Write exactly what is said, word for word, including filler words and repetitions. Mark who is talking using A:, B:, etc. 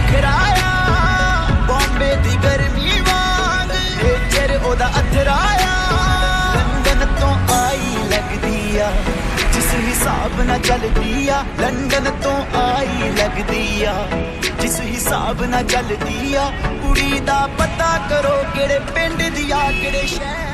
A: नखराया बॉम्बे दी गर्मी वांग नेचर ओदा अथराया लंदन तो आई लगदी आ जिस हिसाब ना चलदी आ लंदन तो आई लगदी आ जिस हिसाब ना चलदी आ कुड़ी दा पता करो केड़े पिंड दी आ केड़े शहर